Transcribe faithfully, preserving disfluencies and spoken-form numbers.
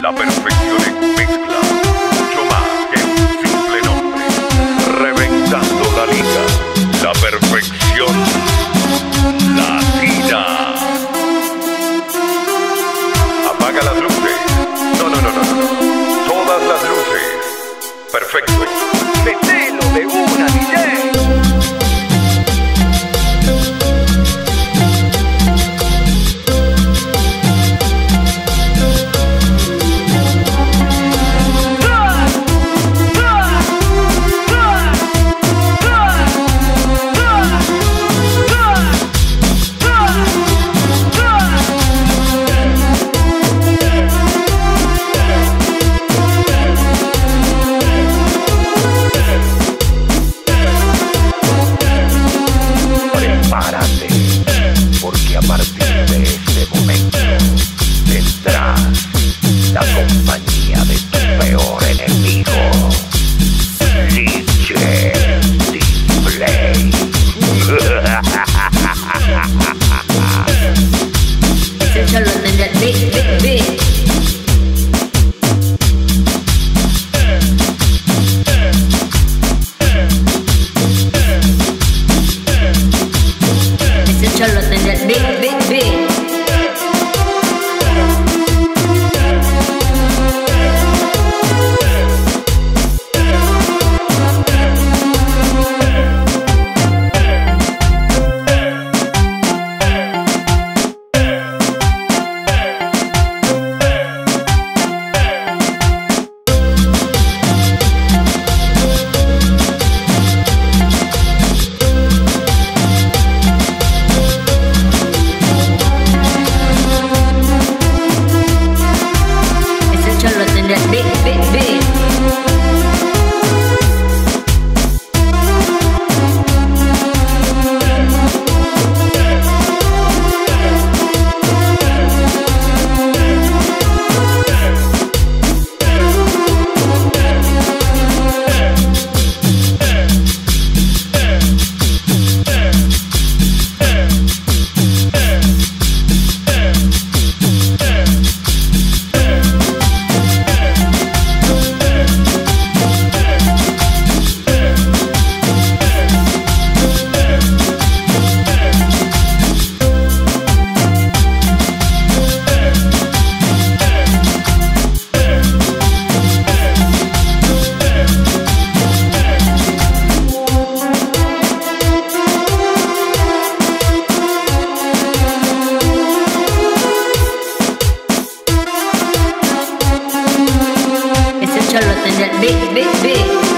La perfección en mezcla, mucho más que un simple nombre. Reventando la liga, la perfección latina. Apaga las luces. No, no, no, no, no. Todas las luces. Perfecto. Metelo de una, D J. Porque a partir de este momento tendrás la compañía de tu peor enemigo, D J Display. Ese solo tendrá el beat, beat, beat. Solo tendrá el beat, beat, beat. Big, big, big. Solo tendrá el big, big, big.